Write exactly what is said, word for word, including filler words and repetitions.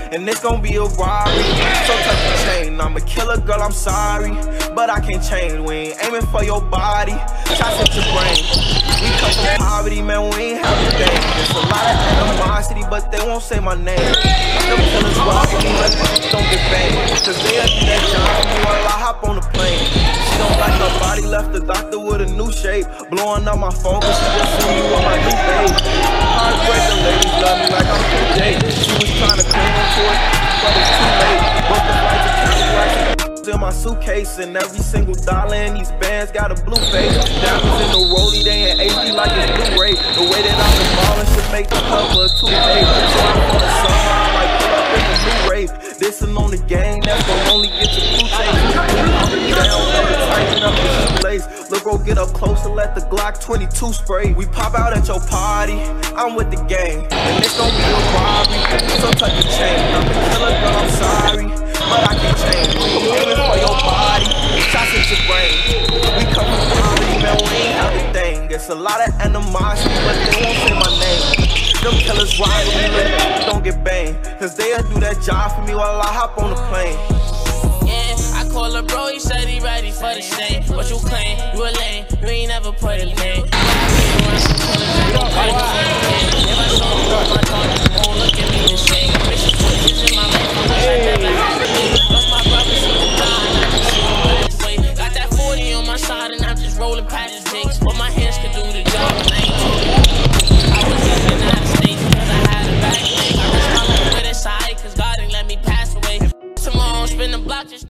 and it's gon' be a robbery. So touch the chain, I'm a killer, girl, I'm sorry, but I can't change. We ain't aiming for your body, shots at your brain. We come from poverty, man, we ain't have a thing. There's a lot of animosity, but they won't say my name. Them killers rob me like don't get banged, cause they do that job for me while I hop on the plane. She don't like her body, left the doctor with a new shape, blowing up my phone cause she just seen me with my new babe. Heartbreaker ladies love me like I'm too J. She was trying to cling on to it, but it's too late. Booked the flight to Cali in my suitcase, and every single dollar in these bands got a blue face. Diamonds in the rollie, they in H D like it's Blu-ray. The way that I've been ballin' should make the cover of two K. So I'm for the summer, I might pull up in the new rave. Dissin' on the gang, that's gon' only get your blue tape. Up and down, never tighten up the shoelace. Look, go get up close and let the Glock twenty-two spray. We pop out at your party, I'm with the gang, and it's gon' be a robbery. So touch the chain, I'm a killer, girl, I'm sorry, but I can't change. We aiming for your body, shots at your brain. We come from poverty, man, we ain't have a thing. It's a lot of animosity, but they won't say my name. Them killers ride with me, like don't get banged, cause they'll do that job for me while I hop on the plane. Yeah, I call a bro, he said he ready for the shame. What you claim? You a lame, you ain't never put a name. If I saw you on my tongue, you won't look at me the same. Bitch, bitches in my life, I wish I never had to be. Lost my brother, so I'm dying, I can see him right away. Got that forty on my side and I'm just rolling past his dicks. But my hands can do the job, and I ain't talking. I was in the United States because I had a bad thing. I risked my life with a side, cause God didn't let me pass away. Tomorrow, spin the block, just